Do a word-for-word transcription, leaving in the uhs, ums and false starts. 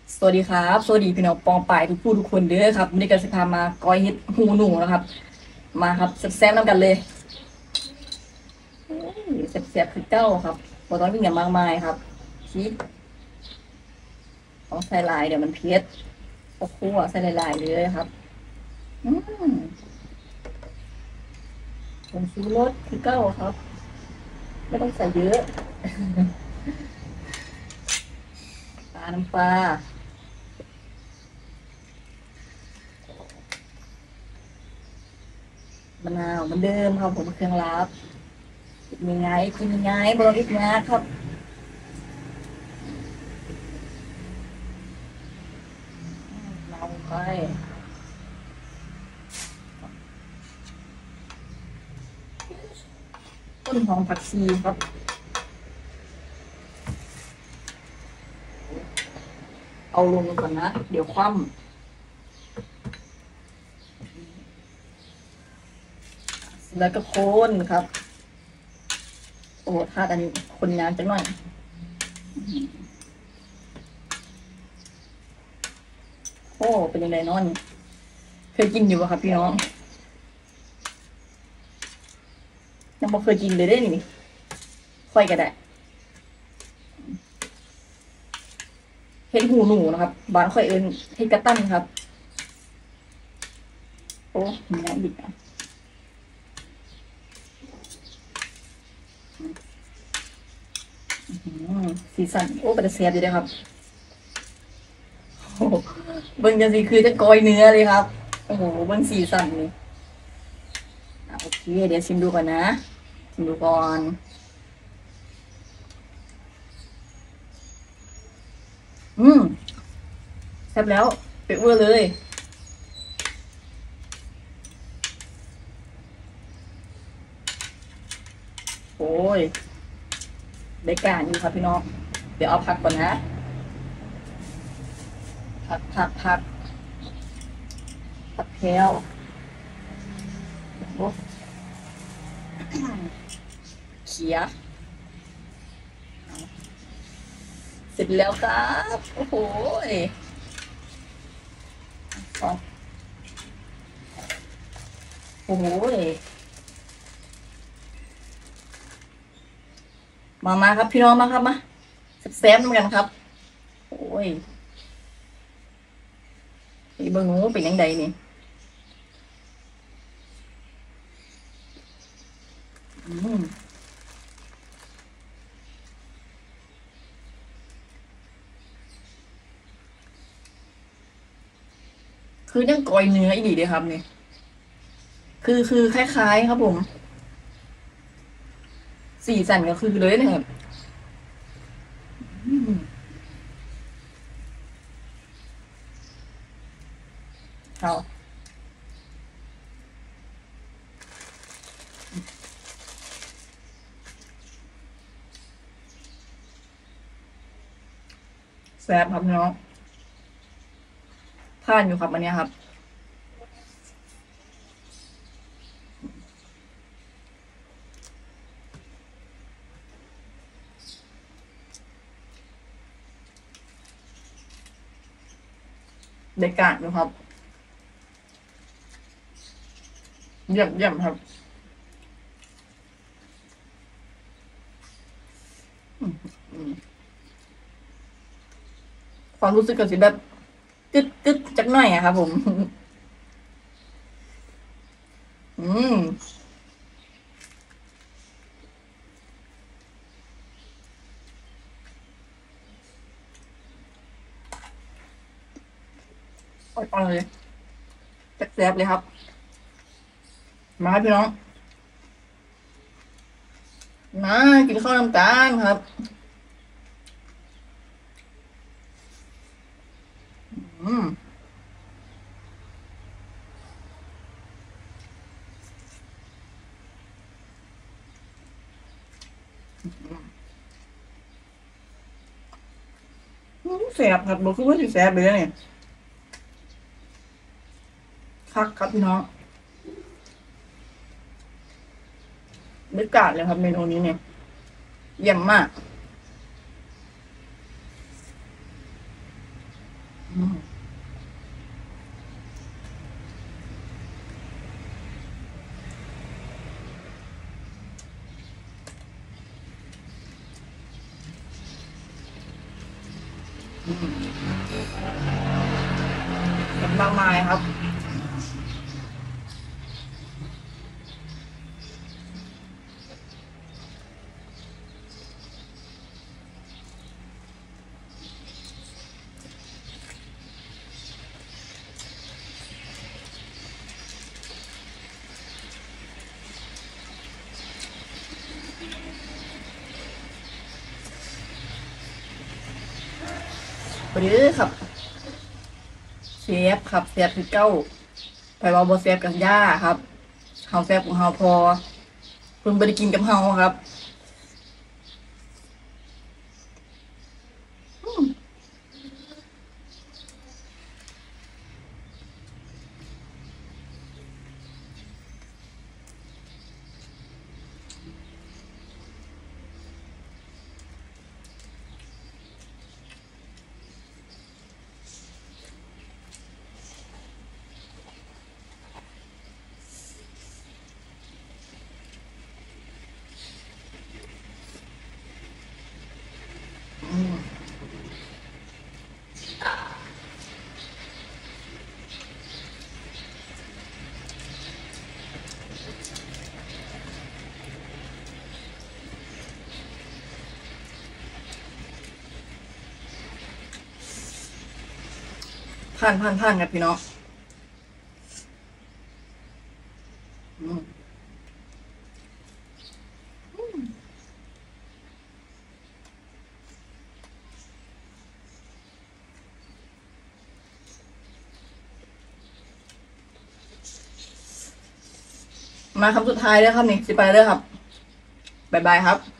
สวัสดีครับสวัสดีพี่น้องปองป่ายทุกผู้ทุกคนเด้อครับวันนี้ก็สิพามาก้อยเห็ดหูหนูนะครับมาครับแซ่บๆน้ำกันเลยแซ่บๆคือเก้าครับบ่ต้องมีอย่างมากมายครับพริกต้องใส่หลายเดี๋ยวมันเผ็ดโอ้โหใส่หลายๆเลยครับอืมผงชูรสคือเก้าครับไม่ต้องใส่เยอะปลาน้ำปลามะนาวเหมือนเดิมครับผมเครื่องลับกินยังไงกินยังไงบริกนะครับเราไป ต้นหอมผักชีครับเอาลงก่อนนะเดี๋ยวคว่ำแล้วก็โคนครับโอ้ถ้าอันนี้คนงานจังหน่อยโอ้เป็นยังไงนอนเคยกินอยู่ป่ะครับพี่น้องยังไม่เคยกินเลยได้นี่ค่อยก็ได้เห็ดหูหนูนะครับบ้านค่อยเอิญเห็ดกระตั้นครับโอ้มีน้ำดิบอ่ะสีสันโอ้เป็นเสียบดีเลยครับโอ้เบิ้งจังสีคือจะกอยเนื้อเลยครับโอ้โหเบิ้งสีสันเลยโอเคเดี๋ยวชิมดูก่อนนะชิมดูก่อนอืมแซ่บแล้วเปรี้ยวเลยโอ้ยได้การอยู่ครับพี่น้องเดี๋ยวเอาผักก่อนนะผักผักผักผักแพรวโอ้เขียเสร็จแล้วครับโอ้โหสองโอ้โหมามาครับพี่น้องมาครับมาแซ่บๆเหมือนกันครับโอ้ยไอ้เบิ้งหนูเป็นยังไงนี่อืมคือยังกอยเนื้ออีดีเลยครับนี่คือคือคล้ายๆครับผมสีสันก็คือเลยนะครับอืมเอาแซ่บครับพี่น้องทานอยู่ครับอันเนี้ยครับได้การอยู่ครับเยี่ยมเยี่ยมครับอืมอืมความรู้สึกก็สิแบบกึดกึดจักหน่อยอะครับผมอืมอ่อนๆเลยแซ่บๆเลยครับมาครับพี่น้องมากินข้าวน้ำตาลครับอืมแซ่บครับบอกคือว่าสิแซ่บเลยนะเนี่ยคักครับพี่น้องได้การเลยครับเมนูนี้เนี่ยเยี่ยมมากอืมเป็นมากมายครับสวัสดีครับเชฟครับเชฟคือเก้าไปว่าบอเซฟกับย่าครับเฮาเซฟของเฮาพอเพิ่งไปได้กินกับเฮาครับผ่านผ่านผ่านครับพี่น้องอืมมาคำสุดท้ายเลยครับนี่สิไปเลยครับบ๊ายบายครับ